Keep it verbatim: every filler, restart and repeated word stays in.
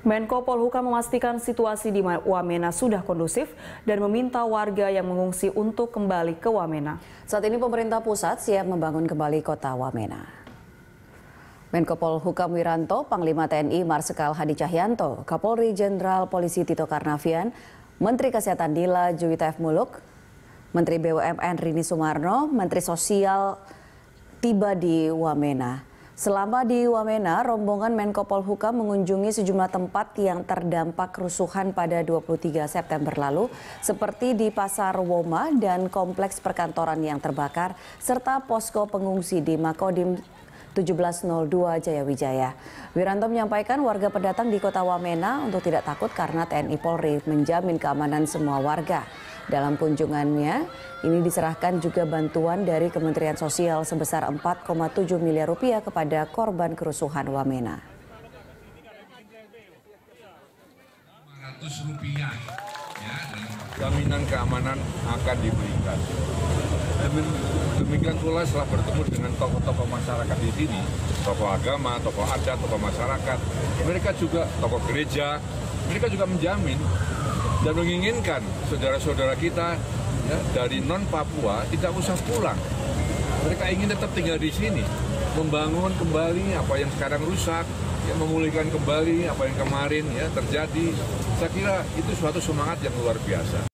Menko Polhukam memastikan situasi di Wamena sudah kondusif dan meminta warga yang mengungsi untuk kembali ke Wamena. Saat ini pemerintah pusat siap membangun kembali kota Wamena. Menko Polhukam Wiranto, Panglima T N I Marsikal Hadi Cahyanto, Kapolri Jenderal Polisi Tito Karnavian, Menteri Kesehatan Dila Juwita F. Muluk, Menteri B U M N Rini Sumarno, Menteri Sosial tiba di Wamena. Selama di Wamena, rombongan Menko Polhukam mengunjungi sejumlah tempat yang terdampak kerusuhan pada dua puluh tiga September lalu, seperti di Pasar Woma dan kompleks perkantoran yang terbakar, serta posko pengungsi di Makodim tujuh belas nol dua Jayawijaya. Wiranto menyampaikan warga pendatang di kota Wamena untuk tidak takut karena T N I Polri menjamin keamanan semua warga. Dalam kunjungannya, ini diserahkan juga bantuan dari Kementerian Sosial sebesar empat koma tujuh miliar rupiah kepada korban kerusuhan Wamena. lima ratus rupiah, ya, jaminan keamanan akan diberikan. Demikian pula setelah bertemu dengan tokoh-tokoh masyarakat di sini, tokoh agama, tokoh adat, tokoh masyarakat, mereka juga tokoh gereja, mereka juga menjamin dan menginginkan saudara-saudara kita ya, dari non-Papua tidak usah pulang. Mereka ingin tetap tinggal di sini, membangun kembali apa yang sekarang rusak, ya, memulihkan kembali apa yang kemarin ya terjadi. Saya kira itu suatu semangat yang luar biasa.